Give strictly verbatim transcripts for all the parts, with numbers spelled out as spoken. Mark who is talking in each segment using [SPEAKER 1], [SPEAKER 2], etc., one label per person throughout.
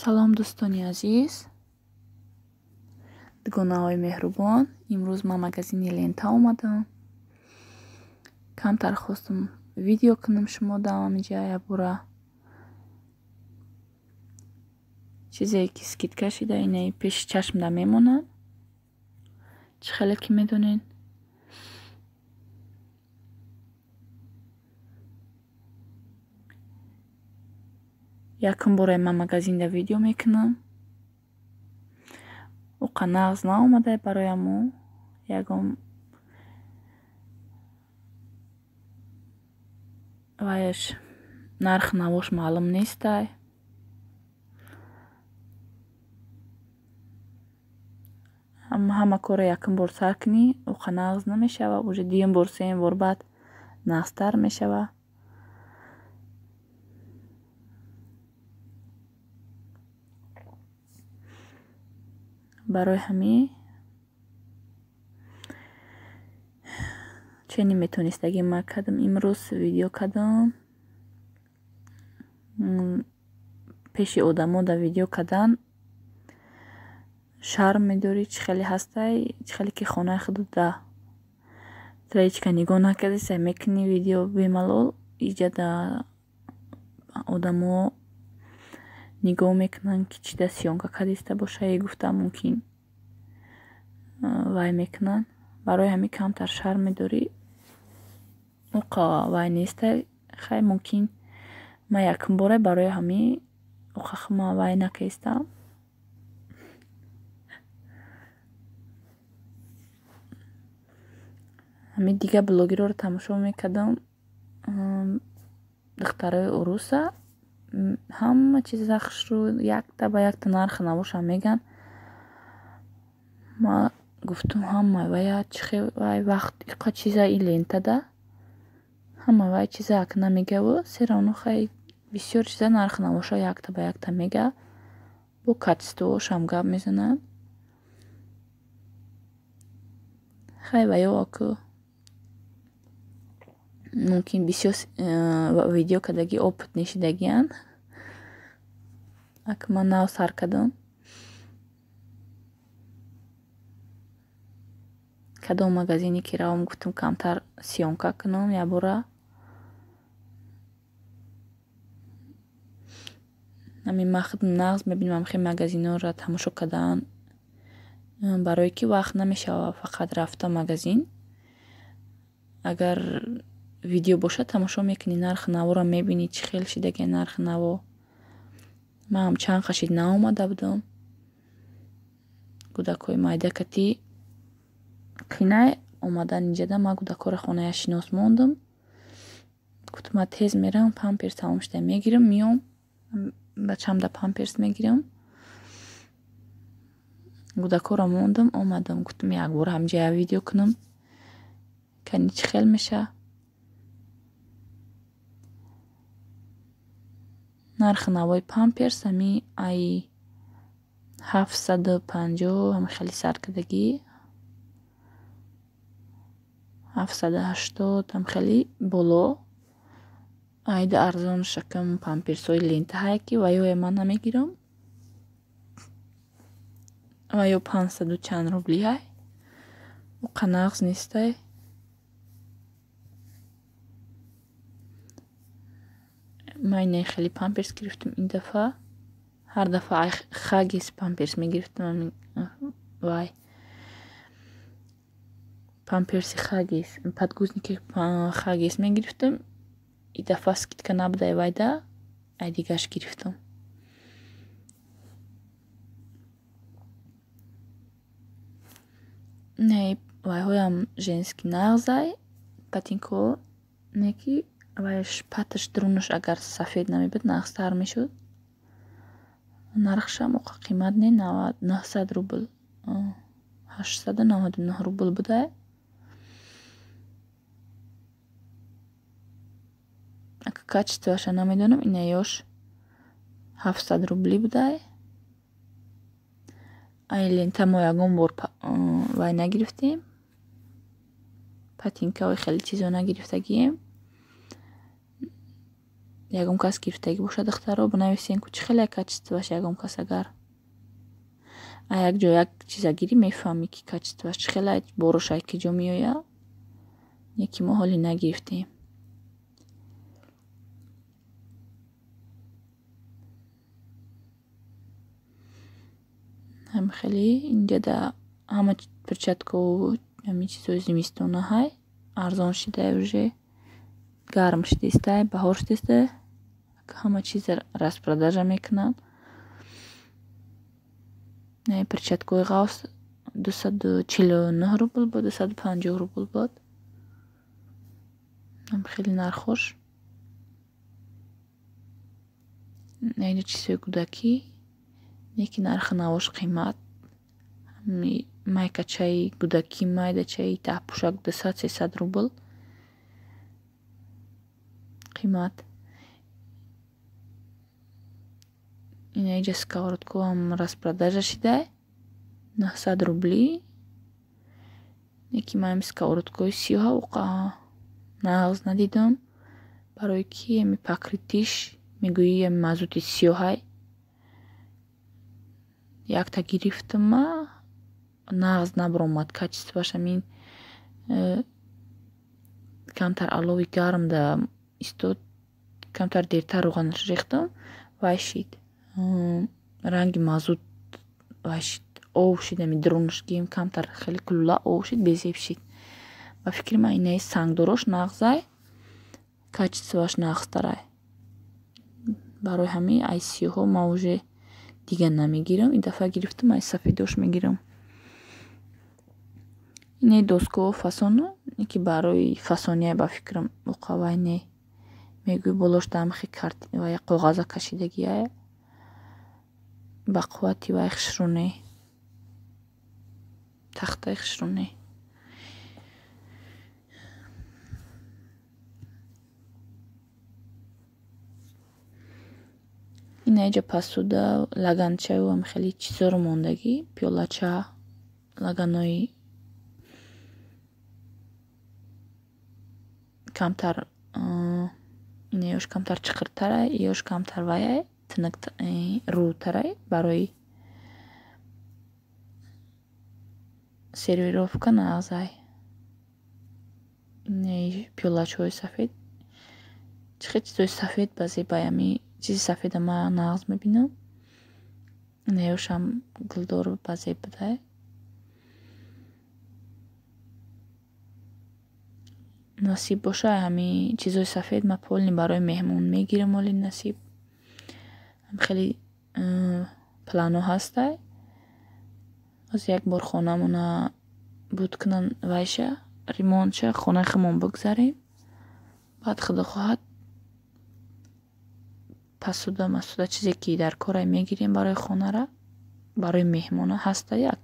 [SPEAKER 1] салом дӯстони азиз, дугонаҳои меҳрубон. Имрӯз ман магазини лента омадам. Камтар хостам видео кунам шумо давамиҷа ябора. Чизе ки скидка шида инаи пеши чашмда мемонад. Чӣ хеле ки медонен. Якум бора ман магазинда видео мекунам. уқа нағз наомадай барояму. Ягон ваяш нарх навош маълум нестай. ҳама кора якум бор сар кунӣ, уқа нағз намешава. уже дуюм бор сеюм бор баъд нағзтар мешава. барои ҳамин чени метонистагӣ ма кардам, имрӯз видео кардам. пеши одамо да видео кардан шарм медорӣ. чӣ хеле ҳастай, чӣ хеле ки хонаи худуда траечка нигоҳ накардисай, мекунӣ видео бемалол. иҷада одамо нигоҳ мекунанд ки чида сиёнка кардиста боша. и гуфта мумкин вай мекунанд. барои ҳамин камтар шарм медорӣ. уқа вай нестай. хай мумкин ма якум бора барои ҳамин уқахма вай накистам. ҳамин дига блогерро тамошо мекардам. духтарои уруса ҳама чизашро якта ба якта нарх навоша меган. ма гуфтам ҳама вая чихе вай вақт иқа чиза и лентада ҳама вай чиза як намегаву серано хай бисёр чиза нарх навоша якта ба якта мега. бо качествоашам гап мезанад. хай ваё аку мумкин бисёр видео кардаги опыт нишидагиян. ак ман нав сар кардам. кадом магазине ки равам гуфтам камтар сиёнка кунам ябора. ҳамин махд нағз мебинам. ҳамин магазинҳоро тамошо кардан барое ки вақт намешава фақат рафта магазин. агар видео боша тамошо мекунӣ, нархи навора мебинӣ, чӣ хел шидаги нархи наво. ман чанд қашид наомада будам. кӯдакҳои майдакатӣ қинай омадан инҷада. ман кӯдакҳоро хонаи шинос мондам. гуфтам ман тез мерам, памперс тамом шуда мегирам, миём бачамда памперс мегирам. кӯдакҳоро мондам, омадам. гуфтам як бор ҳамҷая видео кунам, кани чӣ хел меша. нархи навои памперс ҳами ай ҳафтсаду панҷоҳ ҳами хеле саркардагӣ. ҳафтсаду ҳаштод ҳам хеле боло. айда арзон шакам памперсҳои лента ҳай ки ваёе ман намегирам. ваё панҷсаду чанд рубли ҳай. уқа нағз нестай. ман инаи хеле памперс гирифтам ин дафъа. ҳар дафъа хагис памперс мегирифтам. вай памперси хагис, подгузники хагис мегирифтам. ин дафъа скидка набудай вайда ай дигаш гирифтам. не вайҳоям женски нағзай. патинко неки вайш паташ дурунаш агар сафед намебуд нағзтар мешуд. нархшам уқа қимат не навсад рубл ҳаштсаду наводу нӯҳ рубл будай. ака качествоаша намедонам. инаёш ҳафтсад рубли будай. ай лента мо ягон бор вай нагирифтем. патинкаҳои хеле чизо нагирифтагием. ягон кас гирифтагӣ бошад духтаро бинависен ку чӣ хеле качестваш ягон кас агар а як ҷо як чиза гирӣ мефаҳмӣ ки качестваш чӣ хеле борошай ки ҷо меоя не ки мо ҳолӣ нагирифтем. ҳам хеле инҷа да ҳама перчаткову ҳамин чизои зимистона ҳай арзон шидай уже гарм шидистай баҳор шидистай ҳама чиз распродажа мекунанд. перчаткаҳои ғафс дусаду чилу нӯҳ рубл буд дусаду панҷоҳ рубл буд. ҳам хеле нархош. инҷа чизои кӯдакӣ не ки нархи навош қимат майкачаи кӯдакӣ майдачаи таҳпӯшак дусад сесад рубл қимат. инҷа сковородкаам распродажа шидай нӯҳсад рублӣ не ки ман сковородкаи сиёҳа воқеан нағз надидам барои ки ами покритиш мегӯӣ ами мазути сиёҳай якта гирифтам ма нағз набаромад качестваш амин камтар алови гарм да истод камтар дертар рӯғанаш рехтам вай шид ранги мазут вай шид ов шид ами дурунашгим камтар хеле кулула ов шид безеб шид ба фикри ман инаи сангдорош нағзай качестваш нағзтарай барои ҳамин ай сиёҳо ман уже дигар намегирам ин дафъа гирифтам ай сафедош мегирам. инаи доскаҳо фасону не ки барои фасония ба фикрам воқеан вай не мегӯӣ болош дамхи карт вай коғаза кашидагия ба қуввати вай хишрӯне тахтаи хишрӯне. инҷа посуда лаганчаю ам хеле чизоро мондагӣ пиёлача лаганои камтар ин ёш камтар чиқиртарай ёш камтар ваяй тинак рӯтарай барои сервировка нағзай. инаи пиёлачаҳои сафед чӣ хел чизои сафед ба зебай ами чизи сафеда ман нағз мебинам. ина ёшам гулдор ба зеб будай. насиб боша ҳамин чизои сафед ма полни барои меҳмон мегирам оли насиб ҳам хеле плано ҳастай аз як бор хонамона буд кунан вайша ремонтша хонаи худмон бигзарем баъд худо хоҳад посуда масуда чизе ки дар корай мегирем барои хонара барои меҳмона ҳастай як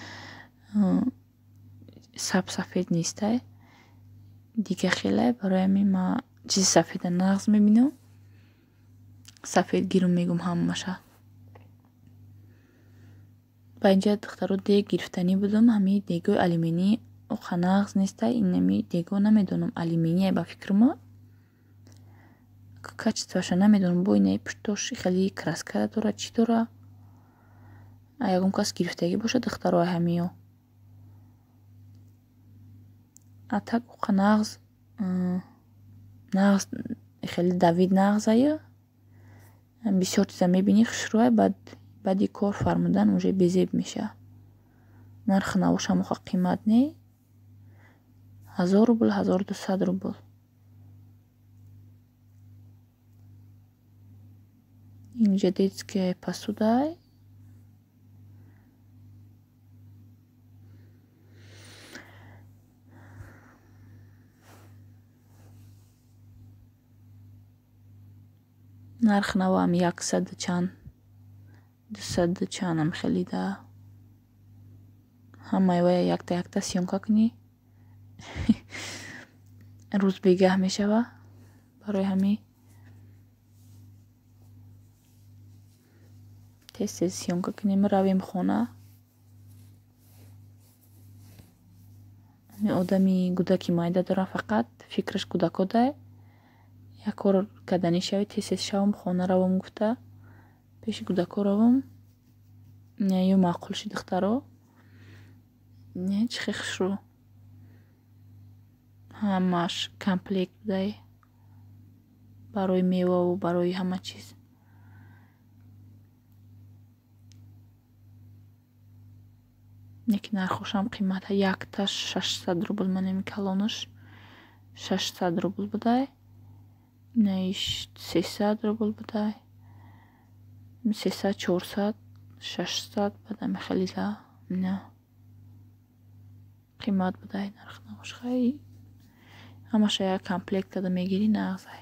[SPEAKER 1] саб сафед нестай дига хелай барои ҳамин ман чизи сафеда нағз мебинам сафед гирам мегӯм ҳамаша. ба инҷа духтаро дег гирифтанӣ будам ҳамин дегои алюминӣ оқа нағз нестай инами дего намедонам алюминия ба фикри ма качестваша намедонам бо инаи пуштош хеле краска дора чӣ дора а ягон кас гирифтагӣ боша духтаро ҳамиё а так оқа нағз нағз хеле давид нағзая бисёр чиза мебинӣ хушрӯай баъд баъди кор фармудан уже безеб меша. нархи навошам оқа қимат не ҳазор рубл ҳазору дусад рубл. инҷа детская посудай нарх навам яксаду чанд дусаду чандам хеле да ҳамаи вая якта якта сёнка кунӣ рӯз бегаҳ мешава барои ҳамин тез тез сёнка кунем равем хона одами кӯдаки майда дорам фақат фикраш кӯдакодай як кор карданӣ шави тез-тез шавам хона равам гуфта пеши кӯдако равам. Ё маъқул ши духтаро не чӣ хушрӯ ҳамааш комплект будай барои меваву барои ҳама чиз. Неки нархошам қимата якташ шашсад рубл манеми калонаш шашсад рубл будай. Наиш сесад рубл будай. сесад чорсад шашсад бадами хеле да не қимат будай нарх набош хай ҳамаша як комплект када мегирӣ нағзай.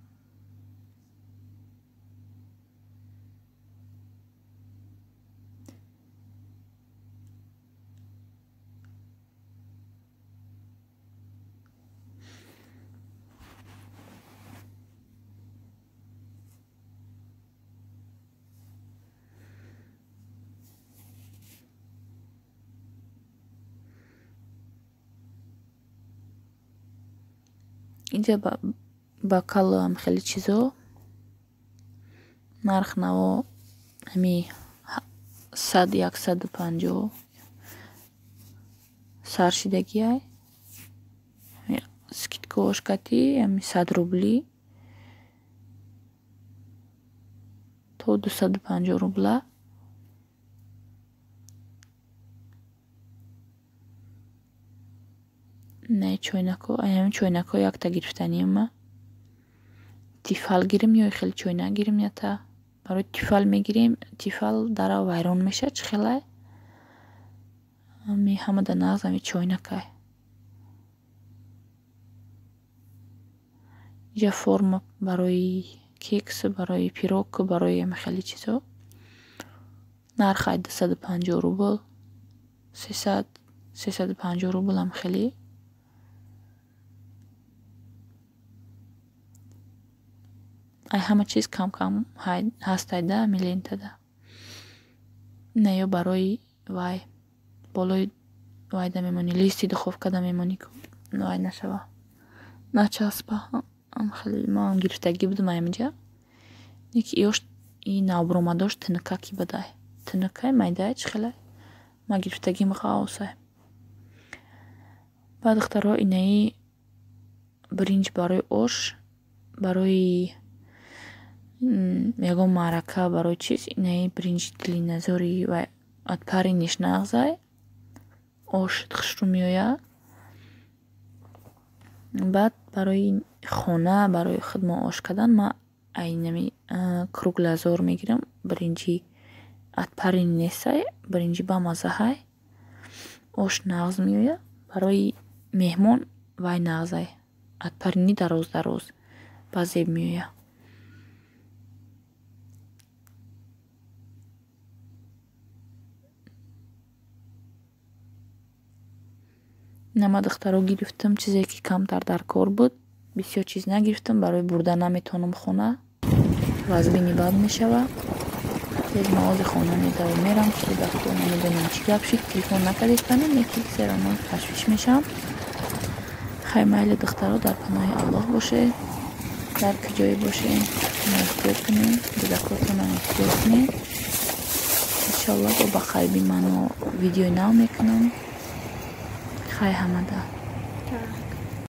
[SPEAKER 1] инҷа ба калам хеле чизо нарх наво ҳами сад яксаду панҷоҳ саршидагиай скидкаош кати ҳами сад рубли то дусаду панҷоҳ рубла. Не чойнако аями чойнако якта гирифтанима тифал гирем ё хеле чойнак гирем ята барои тифал мегирем тифал дара вайрон меша чӣ хелай ами ҳамада нағз ами чойнакай. инҷа форма барои кекс барои пирог барои ами хеле чизо нархай дусаду панҷоҳ рубл сесад сесаду панҷоҳ рубл ам хеле. ай ҳама чиз кам кам ҳастайда милентада на ё барои вай болои вайда мемонӣ листи духовкада мемонӣ вай нашава начаспа ам хеле ман гирифтагӣ будам аямиҷа неки ёш и навбуромадош тинкаки бадай тинкай майдай чӣ хелай ма гирифтагим ғаосай. Баъд духтаро инаи бринҷ барои ош барои ягон маърака барои чиз инаи бринҷи дилиназори ва адпариниш нағзай ошит хушрӯ меояд. Баъд барои хона барои худмо ош кардан ма айнами круглазор мегирам бринҷи адпарин несай бринҷи бамазаҳай ош нағз меояд барои меҳмон вай нағзай адпарини дароз дароз ба зеб меояд. нама духтаро гирифтам чизе ки камтар дар кор буд бисёр чиз нагирифтам барои бурда наметонам хона вазбини бад мешава тез мағози хона медавам мерам кӯдако намедонам чӣ гап шид телефон накардистани неки зеро ман ташвиш мешавам. хай майли духтаро дар паноҳи аллоҳ бошед дар куҷое бошем эҳтиёт кунем кӯдакотонам эҳтиёт кунем иншаллоҳ бо ба қайби мано видеои нав мекунам. хай ҳамада.